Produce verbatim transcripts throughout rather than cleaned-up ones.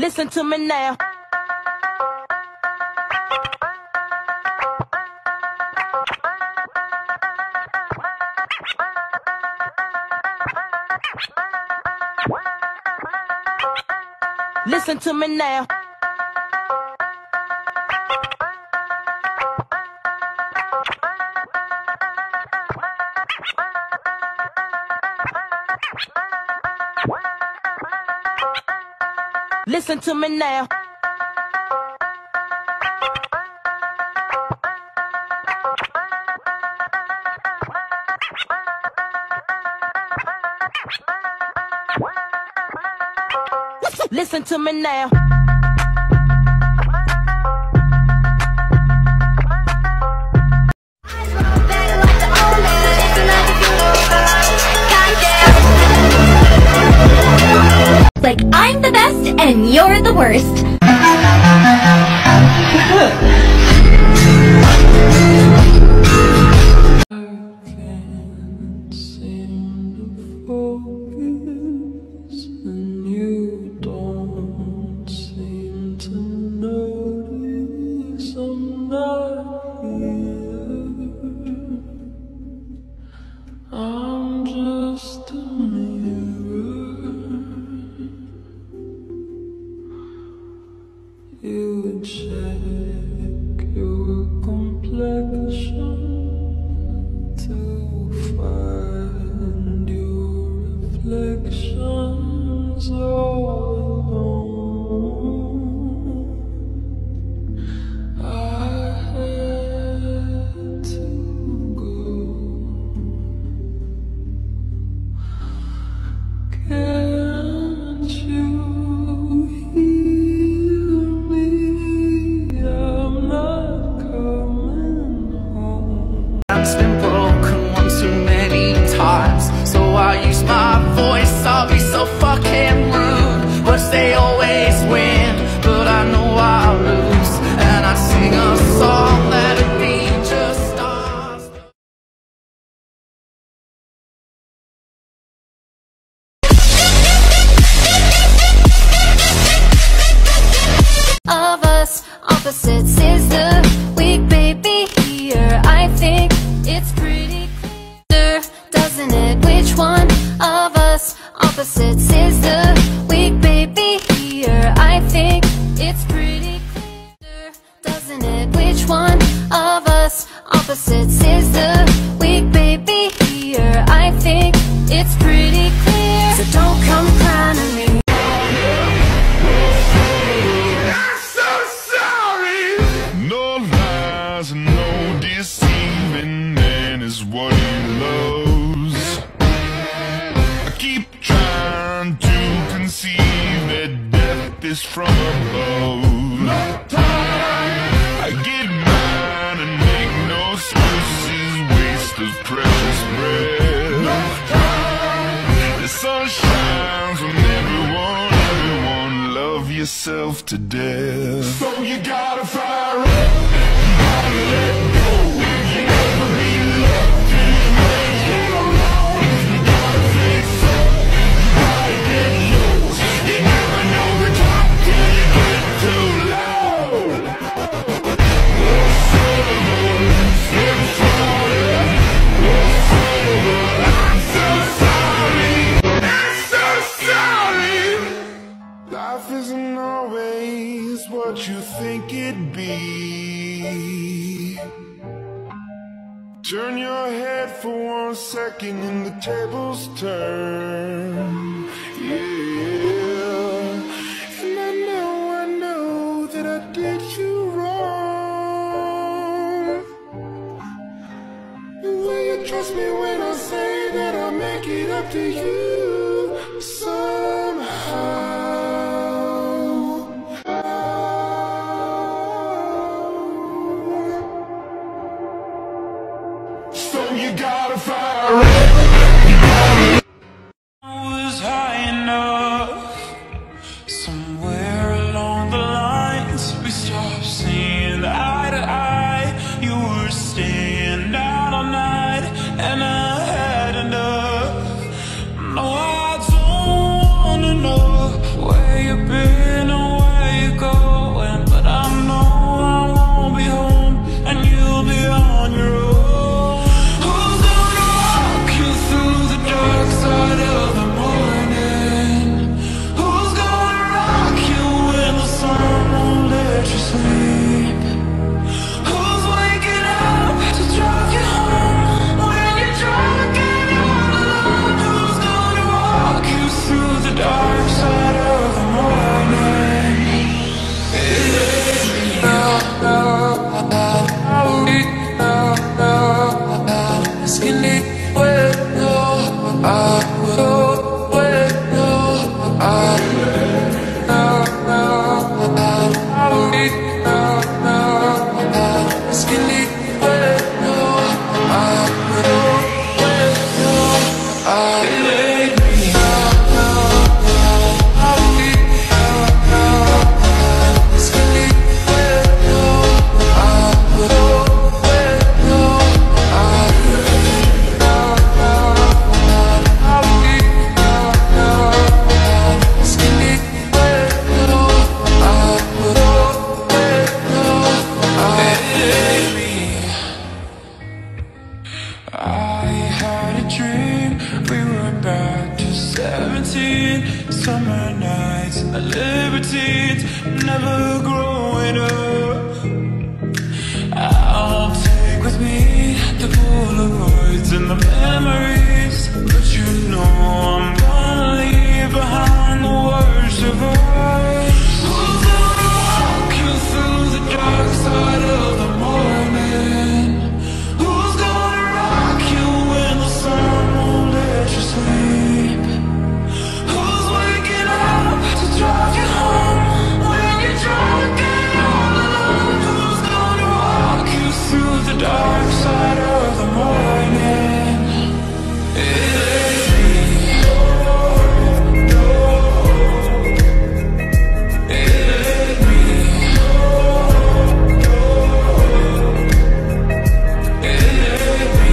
Listen to me now. Listen to me now. Listen to me now. Listen to me now. Like I'm the best and you're the worst. You check your complexion to find your reflections all alone. I had to go. Can't you? Been broken one too many times, so I use my voice. I'll be so fucking rude, but they always win, but I know I'll lose. And I sing a song that'd be just us. Of us, opposites is the weak baby here. I think it's pretty clear, doesn't it? Which one of us opposites is the weak baby here? I think it's pretty clear, doesn't it? Which one of us opposites is the weak baby here? I think it's pretty clear, so don't come crying to me. I'm so sorry. No lies and no deceiving, man, is what he loves. I keep trying to conceive that death is from above. No time. I get mine and make no excuses, waste of precious breath. No time. The sun shines on everyone, everyone, love yourself to death. So you gotta fire up, you gotta let go. You never be loved till you make it alone. You gotta fix up, you gotta get low. You never know the top till you get too low. I'm so sorry, I'm so sorry. Life isn't always what you think it'd be. Turn your head for one second and the tables turn. Yeah. And I know, I know that I did you wrong. Will you trust me when I say that I'll make it up to you somehow? So you gotta fire up. I was high enough. Somewhere along the lines we stopped seeing eye to eye. You were staying out all night and I had enough. No, I don't wanna know where you've been or summer nights, a liberty never growing up. I'll take with me the Polaroids and the memories, but you know I'm gonna leave behind the worst of us. Who's gonna walk you through the dark side of the morning? Who's gonna rock you when the sun won't let you sleep? Who's waking up to drive you home when you're drunk and all alone? Who's gonna walk you through the dark side of the morning? It ain't me. No, it ain't me. No, it ain't me.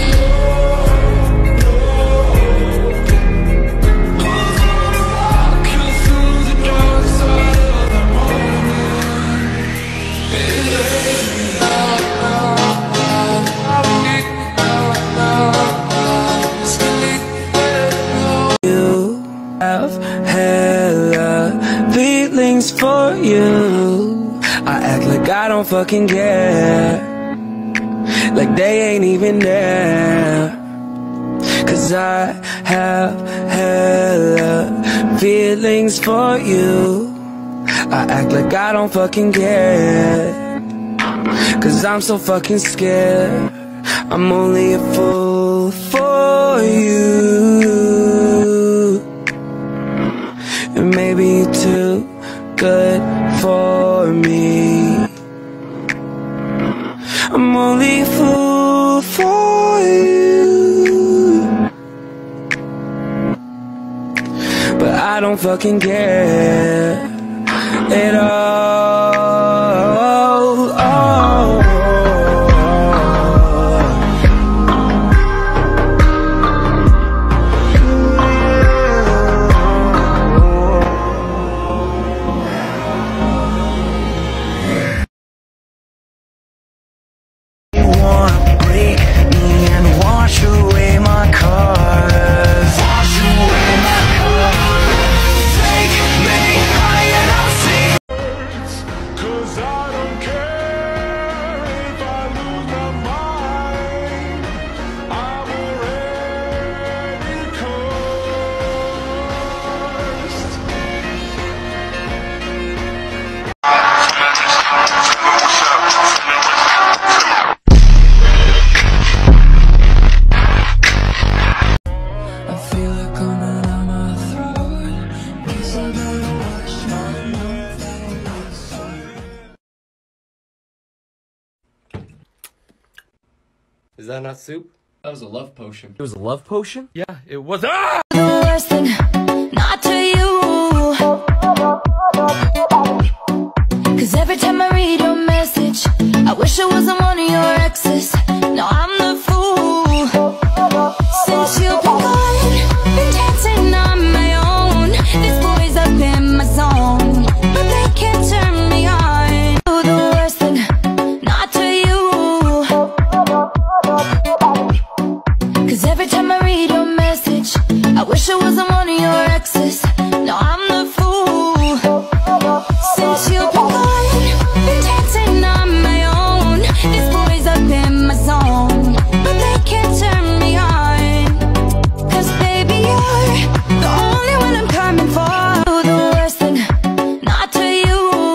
Who's gonna walk you through the dark side of the morning? It ain't me. You have hella feelings for you. I act like I don't fucking care, like they ain't even there. Cause I have hella feelings for you. I act like I don't fucking care, cause I'm so fucking scared. I'm only a fool for you, and maybe you're too good for me. I'm only a fool for you, but I don't fucking care at all. Oh. Is that not soup? That was a love potion. It was a love potion? Yeah, it was. Ah! The worst thing, not to you. Cause every time I read your message, I wish I wasn't one of your exes. No, I'm the fool. Since you've been gone, been dancing on my own. This boy's up in my zone, but they can't turn me on. The worst thing, not to you. Cause every time I read your message, I wish I wasn't one of your exes. No, I'm the fool. Since you've been gone, been dancing on my own. This boy's up in my zone, but they can't turn me on. Cause baby, you're the only one I'm coming for. The worst thing, not to you.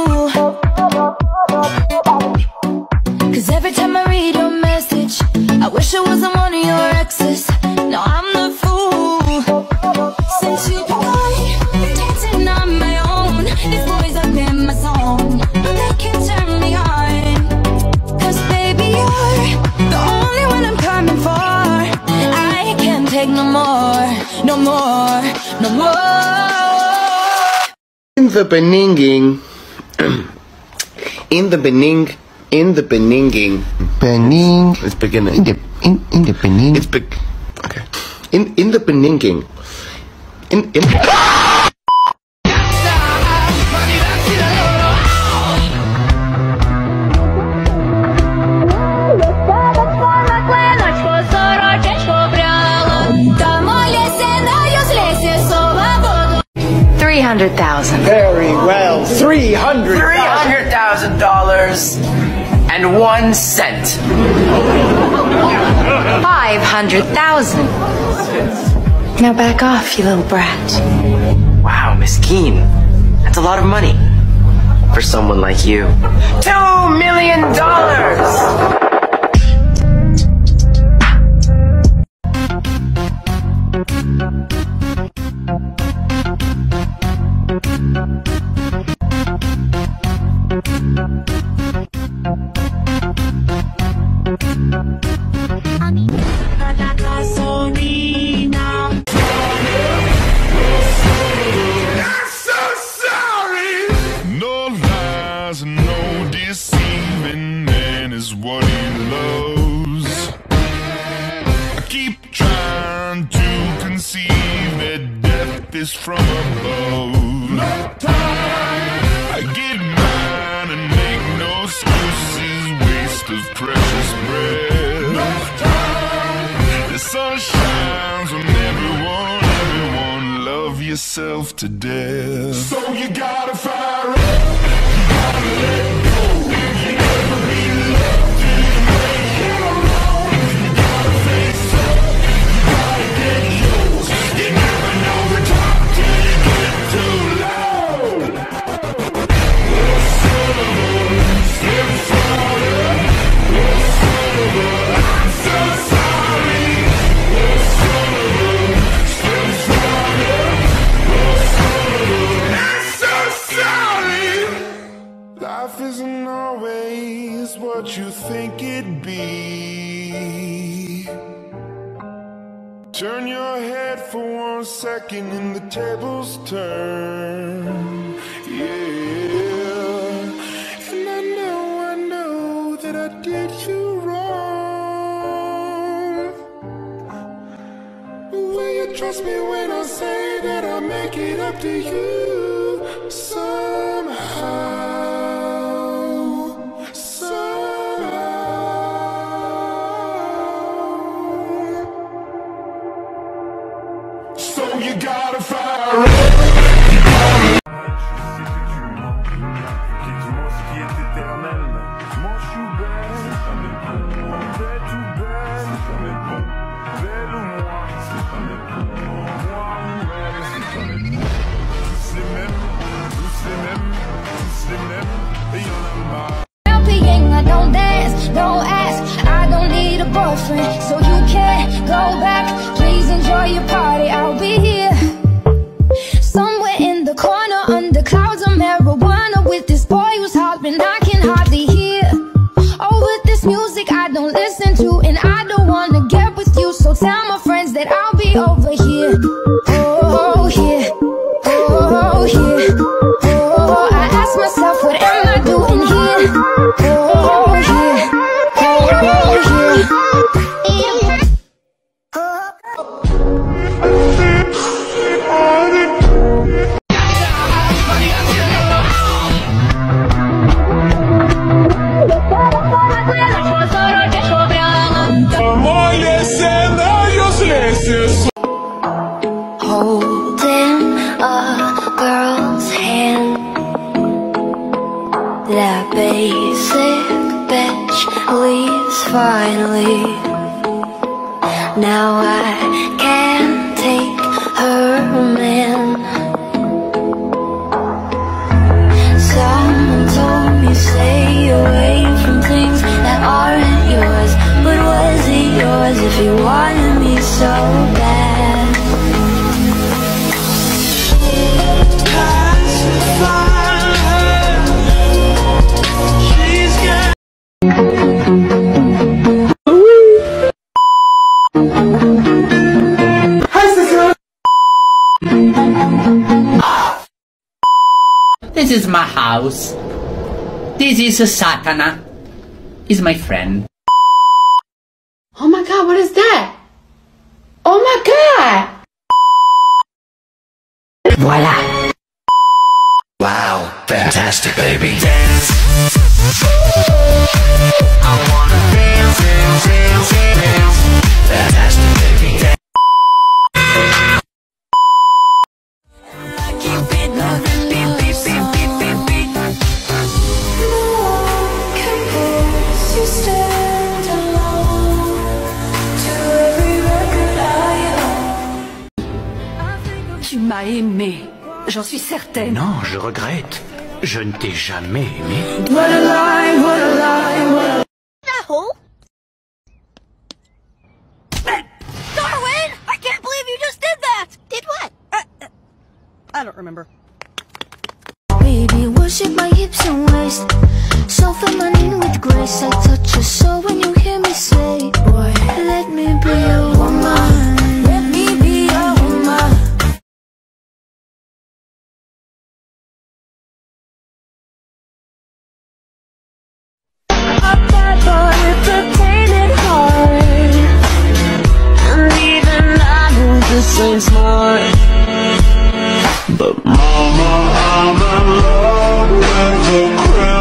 Cause every time I read your message, I wish I wasn't one of your exes. No, I'm the fool. Since you've been gone, been dancing on my own. This boy's up in my zone, but they can't turn me on. Cause baby, you're the only one I'm coming for. I can't take no more, no more, no more. In the beninging, in the bening, in the beninging, bening. It's beginning. In the in in the bening. It's big. Okay. In in the beninging. In in. three hundred thousand. Very well. Three hundred. Three hundred thousand dollars and one cent. Five hundred thousand. Now back off, you little brat. Wow, Miss Keene. That's a lot of money for someone like you. Two million dollars! No deceiving, man, is what he loves. I keep trying to conceive that death is from above. No time. I get mine and make no excuses, waste of precious breath. No time. The sun shines on everyone, everyone, love yourself to death. So you gotta fire up. Life isn't always what you think it'd be. Turn your head for one second and the tables turn. Yeah. And I know, I know that I did you wrong. Will you trust me when I say that I'll make it up to you somehow? So you gotta fire up. I don't dance, don't ask, I don't need a boyfriend, so you can't go back. Please enjoy your party, I'll be here somewhere in the corner under clouds of marijuana with this boy who's hopping I can hardly hear. Oh, with this music I don't listen to, and I don't wanna get with you, so tell my friends that I'll be over here. Oh, here, oh, here, oh, I ask myself, what am I doing here? Oh, here, oh, here. Holding a girl's hand, that basic bitch leaves finally. Now I can't take her man. Someone told me stay away from things that aren't yours, but was it yours if you wanted me so bad? This is my house. This is Satana. Is my friend. Oh my god, what is that? Oh my god! Voila! Wow, fantastic, baby. Dance. I wanna dance, dance, dance, dance. Fantastic, baby. Dance. aimé. J'en suis certaine. Non, je regrette. Je ne t'ai jamais aimé. What a lie, what a lie, what a... The who? Darwin! I can't believe you just did that! Did what? Uh, uh, I don't remember. Baby, worship my hips and waist. So feminine with grace. I touch your soul when you hear me say, boy, let me be your woman. Let me be your woman. A bad boy with a tainted heart. And even I know this ain't smart. But mama, I'm in love with the crib.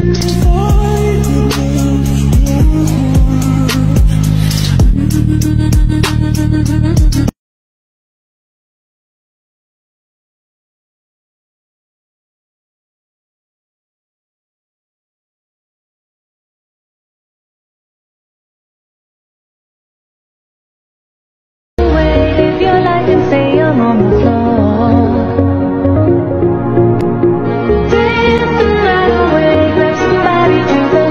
If you like to say I'm on the floor, dance the night away, grab somebody to the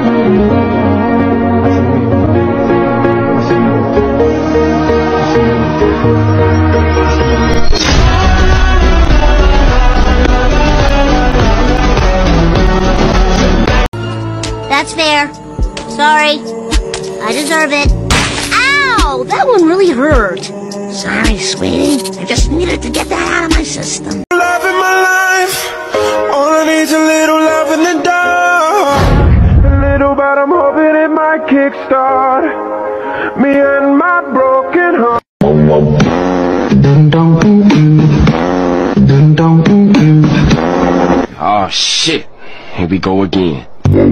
That's fair. Sorry. I deserve it. Ow! That one really hurt. Sorry, sweetie. I just needed to get that out of my system. Love in my life. All I need's a little love in the dark. A little, but I'm hoping it might kickstart me and my broken heart. Oh shit. Here we go again.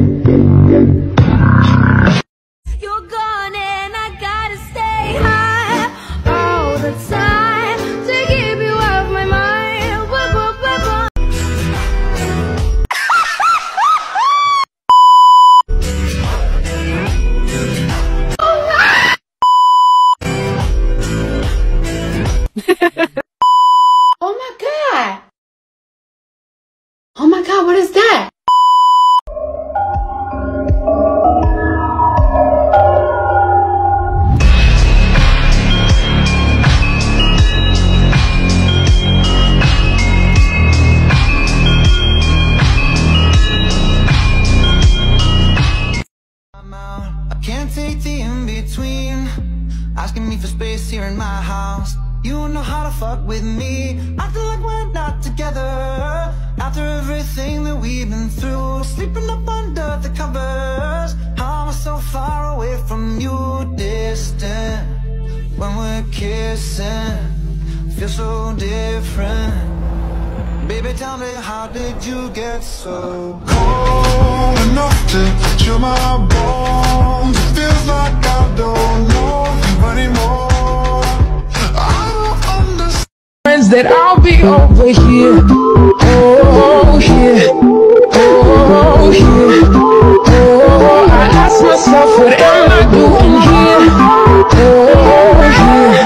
You're gone and I gotta stay high all the time to keep you off my mind. Whoop, whoop, whoop, whoop. Oh my god! Oh my god, what is that? Can't take the in-between, asking me for space here in my house. You don't know how to fuck with me, acting like we're not together. After everything that we've been through, sleeping up under the covers. How am I so far away from you, distant? When we're kissing, feel so different. Baby, tell me, how did you get so Cold enough to chill my bones. It feels like I don't know you anymore. I don't understand. Friends that I'll be over here. Oh, here. Oh, here. Oh, I ask myself, what am I doing here? Oh, here.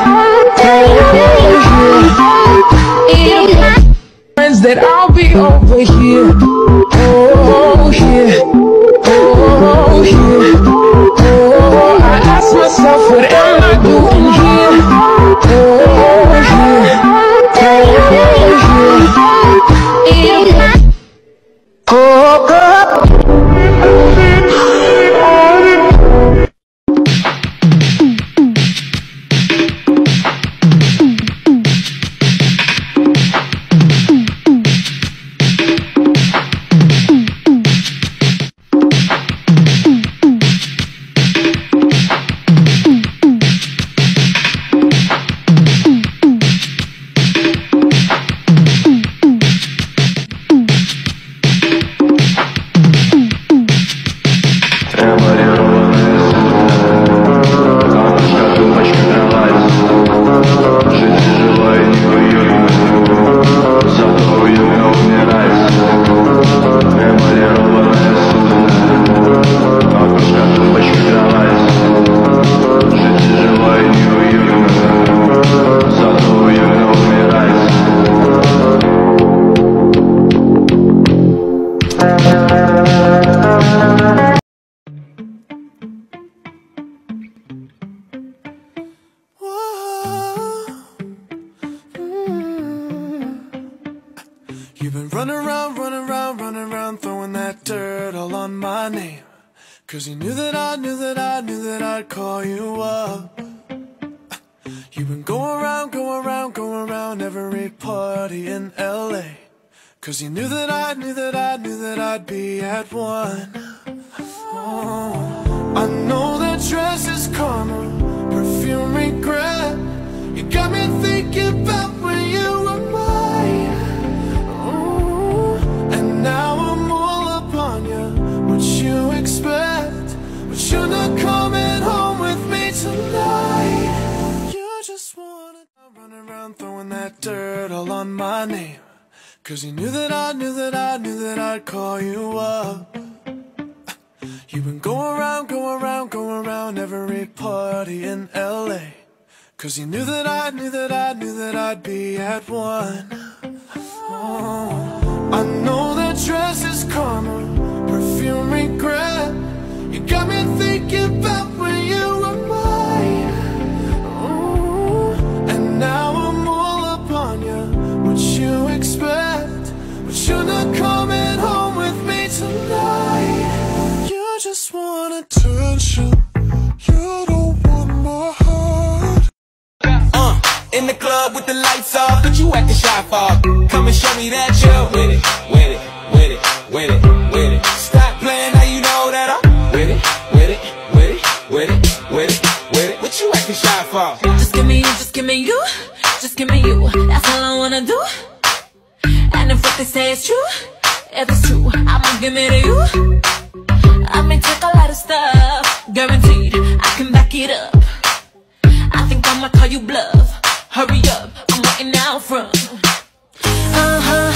Oh, here. Friends that I'll be over here. Oh, here. Oh, here. Oh, I ask myself, what am I doing here? Oh, here. Oh, here. You've been running around, running around, running around, throwing that dirt all on my name. Cause you knew that I, knew that I, knew that I'd call you up. You've been going around, going around, going around every party in L A. Cause you knew that I, knew that I, knew that I'd be at one. Oh, I know that dress is karma, perfume regret. You got me thinking about when you were mine. And now I'm all up on you. What you expect? But you're not coming home with me tonight. You just wanna run around throwing that dirt all on my name. Cause you knew that I, knew that I, knew that I'd call you up. You've been going around, going around, going around every party in L A. Cause you knew that I, knew that I, knew that I'd be at one. Oh, I know that dress is karma, perfume regret. You got me thinking about when you were mine. Ooh, and now I'm all up on you. What you expect? But you're not coming home with me tonight. You just want attention. You don't want my heart. Uh, in the club with the lights off, but you acting shy for. Come and show me that you're with it, with it, with it, with it, with it. Stop playing, now you know that I'm with it, with it, with it, with it, with it, with it. What you acting shy for? Just give me you, just give me you, just give me you. That's all I wanna do. And if what they say is true, if it's true, I'ma give it to you. I may take a lot of stuff, guaranteed I can back it up. I think I'ma call you bluff. Hurry up, I'm waiting out front. Uh-huh.